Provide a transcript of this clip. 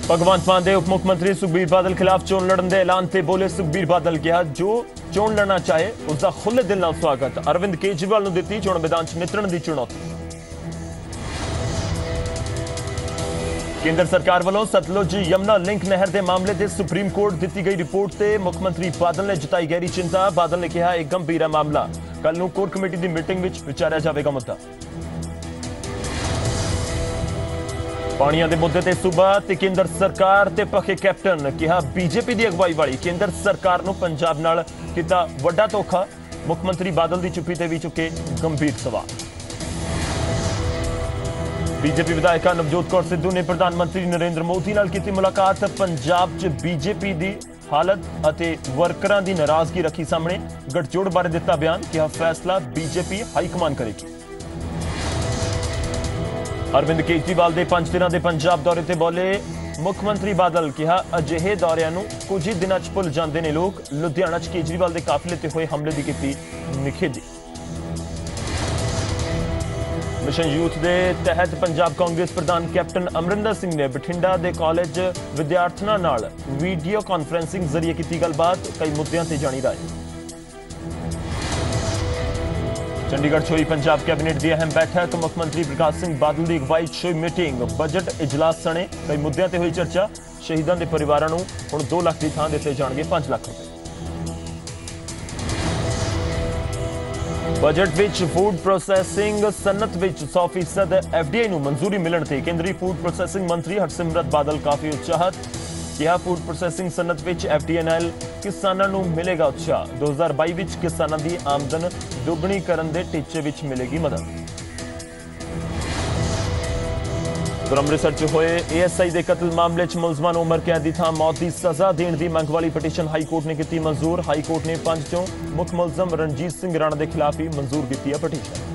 भगवंत मान दे उप मुख्यमंत्री सुखबीर बादल खिलाफ चोन लड़न के ऐलान से बोले सुखबीर बादल कहा जो चोन लड़ना चाहे उसका खुले दिल नाल स्वागत। अरविंद केजरीवाल नूं दित्ती चोण मैदान च नितरण की चुनौती। केंद्र सरकार वालों सतलुज यमुना लिंक नहर के मामले से सुप्रीम कोर्ट दी गई रिपोर्ट से मुख्यमंत्री बादल ने जताई गहरी चिंता। बादल ने कहा एक गंभीर है मामला, कल नूं कोर कमेटी की मीटिंग में विचारिया जाएगा मुद्दा। पाणियां दे मुद्दे ते सूबा ते केंद्र सरकार ते पखे कैप्टन कहा बीजेपी की अगवाई वाली केंद्र सरकार नूं पंजाब नाल कीता वड्डा धोखा। मुख्यमंत्री बादल की चुप्पी ते भी चुके गंभीर सवाल। बीजेपी विधायक नवजोत कौर सिद्धू ने प्रधानमंत्री नरेंद्र मोदी नाल कीती मुलाकात। पंजाब च बीजेपी की हालत अते वर्करां दी नाराजगी रखी सामने। गठजोड़ बारे दिता बयान, कहा फैसला बीजेपी हाईकमान करेगी। अरविंद केजरीवाल के 5 दिनों के पंजाब दौरे ते बोले मुख्यमंत्री बादल, कहा अजिहे दौरियां नूं कुछ ही दिनों च भुल जांदे ने लोग। लुधियाना च केजरीवाल के काफिले ते हुए हमले की कीती निखेधी। मिशन यूथ के तहत पंजाब कांग्रेस प्रधान कैप्टन अमरिंदर सिंह ने बठिंडा के कॉलेज विद्यार्थियों नाल वीडियो कॉन्फ्रेंसिंग जरिए की गलबात। कई मुद्दों से जानी राय। चंडीगढ़ च हुई पंजाब कैबिनेट की अहम बैठक। मुख्यमंत्री प्रकाश सिंह बादल की अगवाई च हुई मीटिंग। बजट इजलास सने कई मुद्दों से हुई चर्चा। शहीदों के परिवारों को हुण 2 लाख की थां दिते जाणगे 5 लाख रुपए। बजट विच फूड प्रोसैसिंग सनत विच 100% एफडीआई नूं मंजूरी मिलण ते केंद्रीय फूड प्रोसैसिंग मंत्री हरसिमरत बादल काफी उत्साहत। कहा फूड प्रोसैसिंग सनत विच एफडीआई नाल किसानां नूं मिलेगा उत्साह। 2022 विच किसानां दी आमदन दुगनी करन दे टीचे विच मिलेगी मदद। तो अमृतसर च होए एएसआई के कतल मामले च मुलजमां नूं उमर कैद दी थां मौत की सजा देने की मंग वाली पटीशन हाईकोर्ट ने की मंजूर। हाईकोर्ट ने 5 चों मुख मुलजम रणजीत सिंह राणा के खिलाफ ही मंजूर की है पटीशन।